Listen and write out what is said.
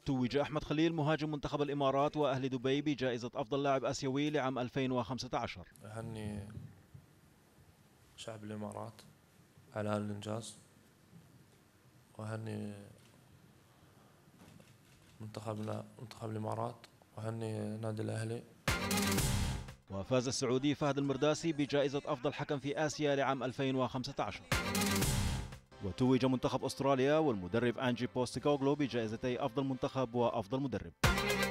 توج أحمد خليل مهاجم منتخب الإمارات وأهل دبي بجائزة أفضل لاعب آسيوي لعام 2015. أهني شعب الإمارات على هذا الإنجاز، وأهني منتخب الإمارات، وأهني نادي الأهلي. وفاز السعودي فهد المرداسي بجائزة أفضل حكم في آسيا لعام 2015. وتوج منتخب أستراليا والمدرب أنجي بوستيكوغلو بجائزتي أفضل منتخب وأفضل مدرب.